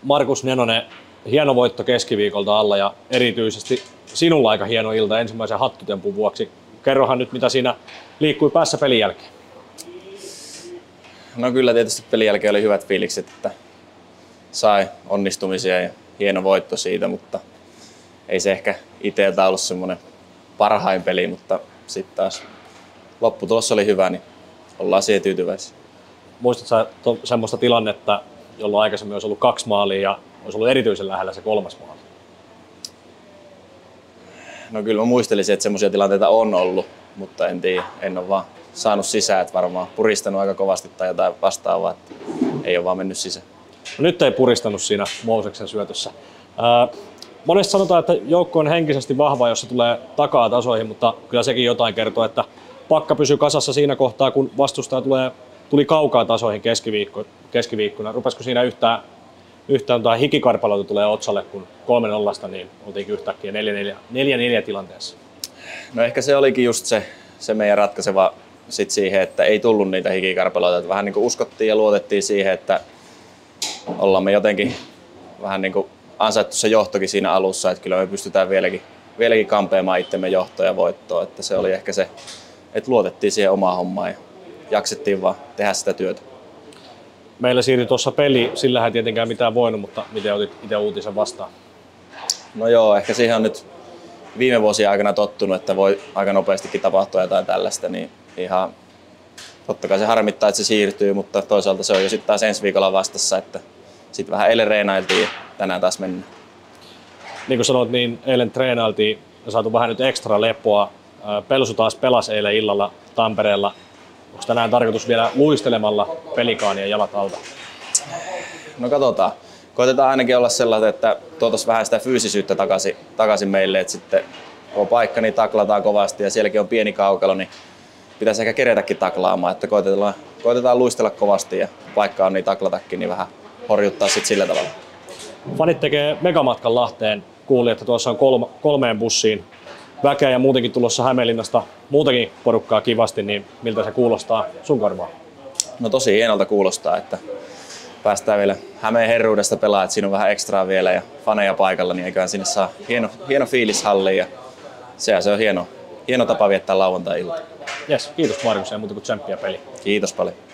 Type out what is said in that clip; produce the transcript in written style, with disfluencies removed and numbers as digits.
Markus Nenonen, hieno voitto keskiviikolta alla ja erityisesti sinulla aika hieno ilta ensimmäisen hattutempun vuoksi. Kerrohan nyt, mitä siinä liikkui päässä pelin jälkeen. No kyllä tietysti pelin jälkeen oli hyvät fiilikset, että sai onnistumisia ja hieno voitto siitä, mutta ei se ehkä itseltä ollut semmoinen parhain peli, mutta sitten taas lopputulos oli hyvä, niin ollaan siihen tyytyväisiä. Muistatko semmoista tilannetta, jolloin aikaisemmin olisi ollut 2 maalia ja olisi ollut erityisen lähellä se 3. maali? No kyllä mä muistelisin, että semmoisia tilanteita on ollut, mutta en tiedä, en ole vaan saanut sisään, että varmaan puristanut aika kovasti tai jotain vastaavaa, että ei ole vaan mennyt sisään. No nyt ei puristanut siinä Mouseksen syötössä. Monesti sanotaan, että joukko on henkisesti vahva, jos se tulee takaa tasoihin, mutta kyllä sekin jotain kertoo, että pakka pysyy kasassa siinä kohtaa, kun vastustaja tuli kaukaa tasoihin keskiviikkona. Rupesiko siinä yhtään hikikarpaloita tulee otsalle, kun 3-0, niin oltiinkin yhtäkkiä 4-4 tilanteessa? No ehkä se olikin just se meidän ratkaiseva sit siihen, että ei tullut niitä hikikarpaloita. Että vähän niin kuin uskottiin ja luotettiin siihen, että ollaan me jotenkin vähän niin kuin ansaittu se johtokin siinä alussa, että kyllä me pystytään vieläkin kampeamaan itsemme johtoa ja voittoa. Että se oli ehkä se, että luotettiin siihen omaan hommaan ja jaksettiin vaan tehdä sitä työtä. Meillä siirtyi tuossa peli, sillähän ei tietenkään mitään voinut, mutta miten otit itse uutisen vastaan? No joo, ehkä siihen on nyt viime vuosien aikana tottunut, että voi aika nopeastikin tapahtua jotain tällaista, niin ihan totta kai se harmittaa, että se siirtyy, mutta toisaalta se on jo sitten taas ensi viikolla vastassa, että sitten vähän eilen reenailtiin ja tänään taas mennään. Niin kuin sanoit, niin eilen treenailtiin ja saatu vähän nyt ekstra lepoa. Pelsu taas pelasi eilen illalla Tampereella. Onko tänään tarkoitus vielä luistelemalla pelikaanien jalat alta? No katsotaan. Koitetaan ainakin olla sellainen, että tuotaisiin vähän sitä fyysisyyttä takaisin meille, että sitten kun on paikka, niin taklataan kovasti ja sielläkin on pieni kaukalo, niin pitäisi ehkä keretäkin taklaamaan, että koitetaan luistella kovasti ja paikka on niin taklatakin, niin vähän horjuttaa sitten sillä tavalla. Fanit tekee megamatkan Lahteen. Kuulin, että tuossa on 3 bussiin väkeä ja muutenkin tulossa Hämeenlinnasta muutakin porukkaa kivasti, niin miltä se kuulostaa sun korvaan? No tosi hienolta kuulostaa, että päästään vielä Hämeen herruudesta pelaamaan, että siinä on vähän ekstraa vielä ja faneja paikalla, niin eiköhän sinne saa hieno fiilis halliin ja se on hieno tapa viettää lauantai-ilta. Jes, kiitos Markus ja muuta kuin tsemppiä peli. Kiitos paljon.